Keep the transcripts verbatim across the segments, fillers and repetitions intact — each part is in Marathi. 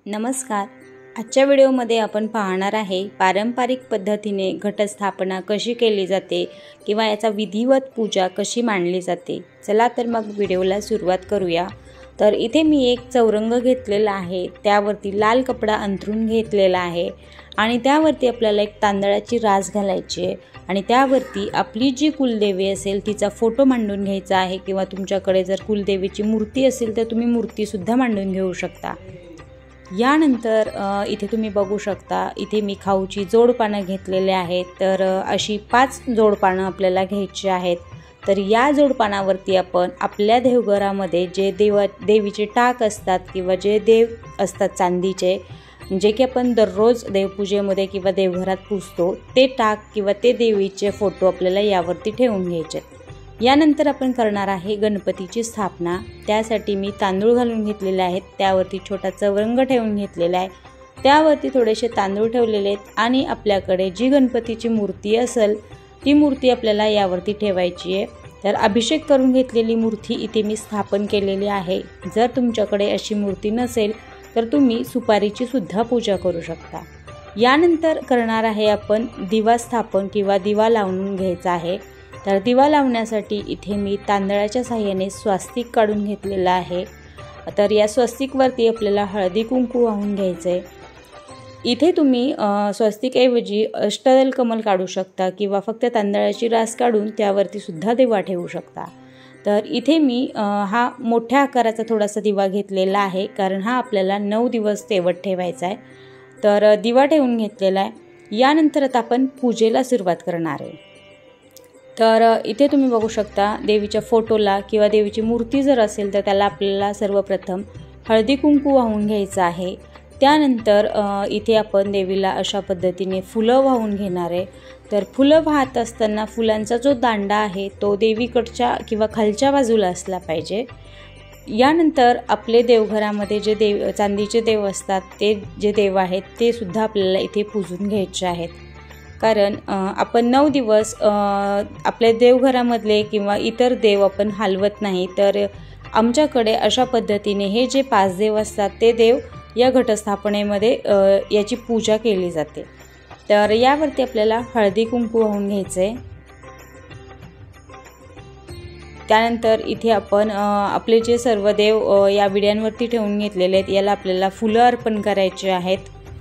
नमस्कार. आजच्या व्हिडिओमध्ये आपण पाहणार आहे पारंपरिक पद्धतीने घटस्थापना कशी केली जाते किंवा याचा विधिवत पूजा कशी मांडली जाते. चला तर मग व्हिडिओला सुरुवात करूया. तर इथे मी एक चौरंग घेतलेला आहे, त्यावरती लाल कपडा अंथरून घेतलेला आहे आणि त्यावरती आपल्याला एक तांदळाची रास घालायची आहे आणि त्यावरती आपली जी कुलदेवी असेल तिचा फोटो मांडून घ्यायचा आहे किंवा तुमच्याकडे जर कुलदेवीची मूर्ती असेल तर तुम्ही मूर्तीसुद्धा मांडून घेऊ शकता. यानंतर इथे तुम्ही बघू शकता, इथे मी खाऊची जोडपानं घेतलेले आहेत. तर अशी पाच जोडपानं आपल्याला घ्यायची आहेत. तर या जोडपानावरती आपण आपल्या देवघरामध्ये जे देवा देवीचे टाक असतात किंवा जे देव असतात चांदीचे, जे की आपण दररोज देवपूजेमध्ये किंवा देवघरात पुजतो, ते टाक किंवा ते देवीचे फोटो आपल्याला यावरती ठेवून घ्यायचे. यानंतर आपण करणार आहे गणपतीची स्थापना. त्यासाठी मी तांदूळ घालून घेतलेले आहेत, त्यावरती छोटा चौरंग ठेवून घेतलेला आहे, त्यावरती थोडेसे तांदूळ ठेवलेले आहेत आणि आपल्याकडे जी गणपतीची मूर्ती असेल ती मूर्ती आपल्याला यावरती ठेवायची आहे. तर अभिषेक करून घेतलेली मूर्ती इथे मी स्थापन केलेली आहे. जर तुमच्याकडे अशी मूर्ती नसेल तर तुम्ही सुपारीची सुद्धा पूजा करू शकता. यानंतर करणार आहे आपण दिवा स्थापन किंवा दिवा लावून घ्यायचा आहे. तर दिवा लावण्यासाठी इथे मी तांदळाच्या साहाय्याने स्वास्तिक काढून घेतलेला आहे. तर या स्वास्तिकवरती आपल्याला हळदी कुंकू वाहून घ्यायचं आहे. इथे तुम्ही स्वास्तिकऐवजी अष्टदल कमल काढू शकता किंवा फक्त तांदळाची रास काढून त्यावरती सुद्धा दिवा ठेवू शकता. तर इथे मी हा मोठ्या आकाराचा थोडासा दिवा घेतलेला आहे, कारण हा आपल्याला नऊ दिवस तेवत ठेवायचा आहे. तर दिवा ठेवून घेतलेला आहे. यानंतर आता आपण पूजेला सुरुवात करणार आहे. तर इथे तुम्ही बघू शकता, देवीच्या फोटोला किंवा देवीची मूर्ती जर असेल तर त्याला आपल्याला सर्वप्रथम हळदी कुंकू वाहून घ्यायचं आहे. त्यानंतर इथे आपण देवीला अशा पद्धतीने फुलं वाहून घेणार आहे. तर फुलं वाहत असताना फुलांचा जो दांडा आहे तो देवीकडच्या किंवा खालच्या बाजूला असला पाहिजे. यानंतर आपले देवघरामध्ये जे देव चांदीचे देव असतात, ते जे देव आहेत ते सुद्धा आपल्याला इथे पूजून घ्यायचे आहेत. कारण आपण नऊ दिवस आपल्या देवघरामधले किंवा इतर देव आपण हलवत नाही. तर आमच्याकडे अशा पद्धतीने हे जे पाच देव असतात ते देव या घटस्थापनेमध्ये याची पूजा केली जाते. तर यावरती आपल्याला हळदी कुंकू वाहून घ्यायचं आहे. त्यानंतर इथे आपण आपले जे सर्व देव या विड्यांवरती ठेवून घेतलेले आहेत याला आपल्याला फुलं अर्पण करायचे आहेत.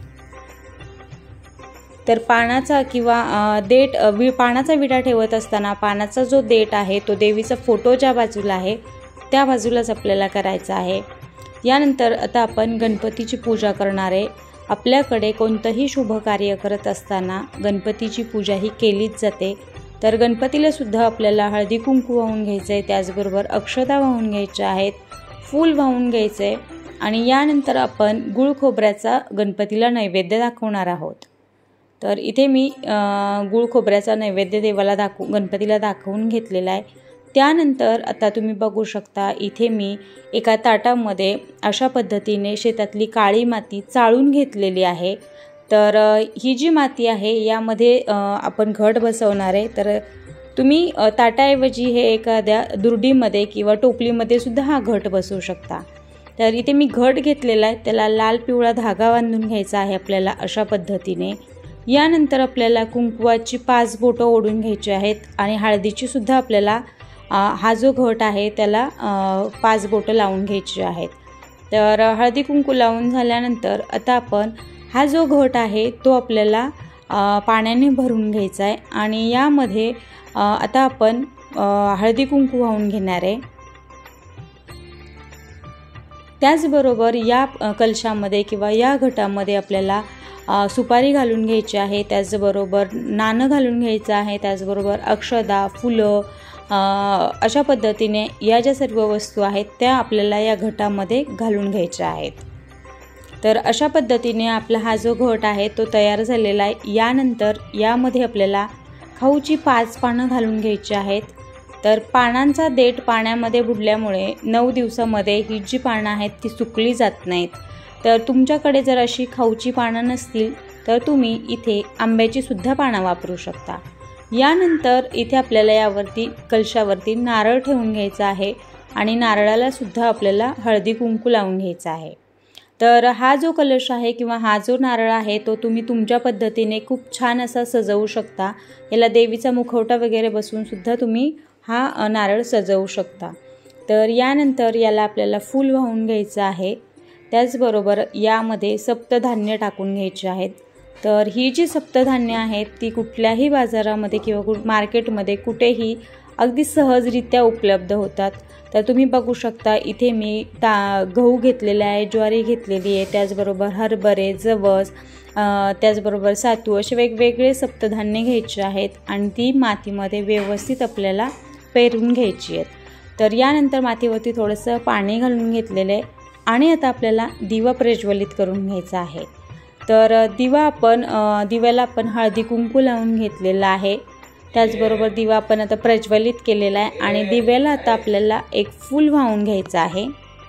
तर पानाचा किंवा देठ वि पानाचा विडा ठेवत असताना पानाचा जो देठ आहे तो देवीचा फोटो ज्या बाजूला आहे त्या बाजूलाच आपल्याला करायचा आहे. यानंतर आता आपण गणपतीची पूजा करणार आहे. आपल्याकडे कोणतंही शुभ कार्य करत असताना गणपतीची पूजा ही केलीच जाते. तर गणपतीला सुद्धा आपल्याला हळदी कुंकू वाहून घ्यायचं आहे, त्याचबरोबर अक्षता वाहून घ्यायच्या आहेत, फूल वाहून घ्यायचं आहे आणि यानंतर आपण गुळ खोबऱ्याचा गणपतीला नैवेद्य दाखवणार आहोत. तर इथे मी गुळ खोबऱ्याचा नैवेद्य देवाला दाखवू गणपतीला दाखवून घेतलेला आहे. त्यानंतर आता तुम्ही बघू शकता, इथे मी एका ताटामध्ये अशा पद्धतीने शेतातली काळी माती चाळून घेतलेली आहे. तर ही जी माती आहे यामध्ये आपण घट बसवणार आहे. तर तुम्ही ताटाऐवजी हे एखाद्या दुर्डीमध्ये किंवा टोपलीमध्ये सुद्धा हा घट बसवू शकता. तर इथे मी घट घेतलेला आहे, त्याला लाल पिवळा धागा बांधून घ्यायचा आहे आपल्याला अशा पद्धतीने. यानंतर आपल्याला कुंकवाची पाच बोटं ओढून घ्यायची आहेत आणि हळदीची सुद्धा आपल्याला हा जो घट आहे त्याला पाच बोटं लावून घ्यायची आहेत. तर हळदी कुंकू लावून झाल्यानंतर आता आपण हा जो घट आहे तो आपल्याला पाण्याने भरून घ्यायचा आहे आणि यामध्ये आता आपण हळदी कुंकू वाहून घेणार आहे. त्याचबरोबर या कलशामध्ये किंवा या घटामध्ये आपल्याला सुपारी घालून घ्यायची आहे, त्याचबरोबर नाणं घालून घ्यायचं आहे, त्याचबरोबर अक्षदा, फुलं, अशा पद्धतीने या ज्या सर्व वस्तू आहेत त्या आपल्याला या घटामध्ये घालून घ्यायच्या आहेत. तर अशा पद्धतीने आपला हा जो घट आहे तो तयार झालेला आहे. यानंतर यामध्ये आपल्याला खाऊची पाच पानं घालून घ्यायची आहेत. तर पानांचा देठ पाण्यामध्ये बुडल्यामुळे नऊ दिवसामध्ये ही जी पानं आहेत ती सुकली जात नाहीत. तर तुमच्याकडे जर अशी खाऊची पानं नसतील तर तुम्ही इथे आंब्याची सुद्धा पानं वापरू शकता. यानंतर इथे आपल्याला यावरती कलशावरती नारळ ठेवून घ्यायचा आहे आणि नारळाला सुद्धा आपल्याला हळदी कुंकू लावून घ्यायचं आहे. तर हा जो कलश आहे किंवा हा जो नारळ आहे तो तुम्ही तुमच्या पद्धतीने खूप छान असा सजवू शकता। याला देवीचा मुखवटा वगैरे बसवून सुद्धा तुम्ही हा नारळ सजवू शकता। तर यानंतर याला आपल्याला फूल वाहून घ्यायचं आहे। त्याचबरोबर यामध्ये सप्तधान्य टाकून घ्यायचे आहेत। तर ही जी सप्तधान्य आहेत ती कुठल्याही बाजारामध्ये किंवा मार्केटमध्ये कुठेही अगदी सहजरित्या उपलब्ध होतात। तर तुम्ही बघू शकता इथे मी ता गहू घेतलेले आहे, ज्वारी घेतलेली आहे, त्याचबरोबर हरभरे, जवस, त्याचबरोबर सातू असे वेगवेगळे सप्तधान्य घ्यायचे आहेत आणि ती मातीमध्ये व्यवस्थित आपल्याला पेरून घ्यायची आहेत। तर यानंतर मातीवरती थोडंसं पाणी घालून घेतलेलं आहे आणि आता आपल्याला दिवा प्रज्वलित करून घ्यायचा आहे। तर दिवा आपण दिव्याला आपण हळदी कुंकू लावून घेतलेला आहे। त्याचबरोबर दिवा आपण आता प्रज्वलित केलेला आहे आणि दिव्याला आता आपल्याला एक फूल वाहून घ्यायचं आहे।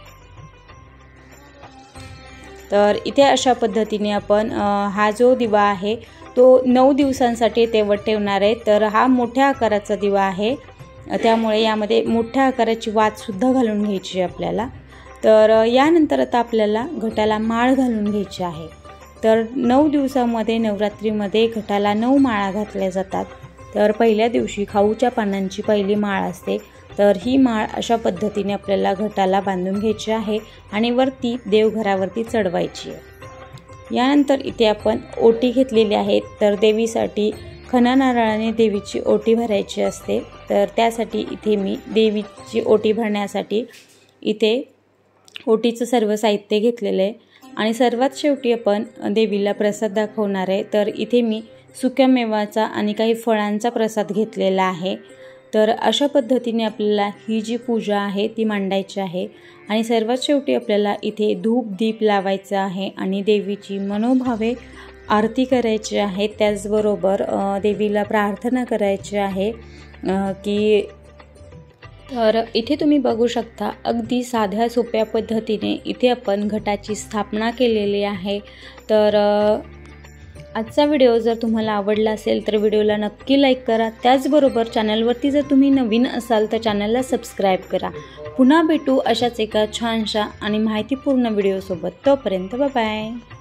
तर इथे अशा पद्धतीने आपण हा जो दिवा आहे तो नऊ दिवसांसाठी तेवढ ठेवणार आहे। तर हा मोठ्या आकाराचा दिवा आहे, त्यामुळे यामध्ये मोठ्या आकाराची वात सुद्धा घालून घ्यायची आपल्याला। तर यानंतर आता आपल्याला घटाला माळ घालून घ्यायची आहे। तर नऊ दिवसामध्ये नवरात्रीमध्ये घटाला नऊ माळा घातल्या जातात। तर पहिल्या दिवशी खाऊच्या पानांची पहिली माळ असते। तर ही माळ अशा पद्धतीने आपल्याला घटाला बांधून घ्यायची आहे आणि वरती देवघरावरती चढवायची आहे। यानंतर इथे आपण ओटी घेतलेली आहे। तर देवीसाठी खणा नारळाने देवीची ओटी भरायची असते। तर त्यासाठी इथे मी देवीची ओटी भरण्यासाठी इथे ओटीचं सर्व साहित्य घेतलेलं आहे आणि सर्वात शेवटी आपण देवीला प्रसाद दाखवणार आहे। तर इथे मी सुक्या मेवाचा आणि काही फळांचा प्रसाद घेतलेला आहे। तर अशा पद्धतीने आपल्याला ही जी पूजा आहे ती मांडायची आहे आणि सर्वात शेवटी आपल्याला इथे धूप दीप लावायचा आहे आणि देवीची मनोभावे आरती करायची आहे। त्याचबरोबर देवीला प्रार्थना करायची आहे की तर इथे तुम्ही बघू शकता अगदी साध्या सोप्या पद्धतीने इथे आपण घटाची स्थापना केलेली आहे। तर आजचा व्हिडिओ जर तुम्हाला आवडला असेल तर व्हिडिओला नक्की लाईक करा। त्याचबरोबर चॅनलवरती जर तुम्ही नवीन असाल तर चॅनलला सबस्क्राईब करा। पुन्हा भेटू अशाच एका छानशा आणि माहितीपूर्ण व्हिडिओसोबत। तोपर्यंत बाय बाय।